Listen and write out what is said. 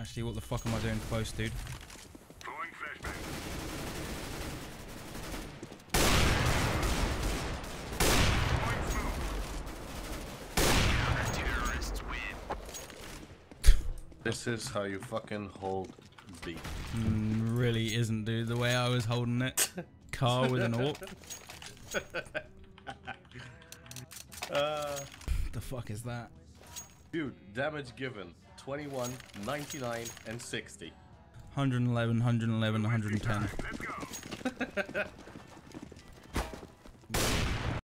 Actually, what the fuck am I doing close, dude? This is how you fucking hold B. Really isn't, dude. The way I was holding it. Car with an AWP. The fuck is that? Dude, damage given 21, 99, and 60. 111, 111, 110.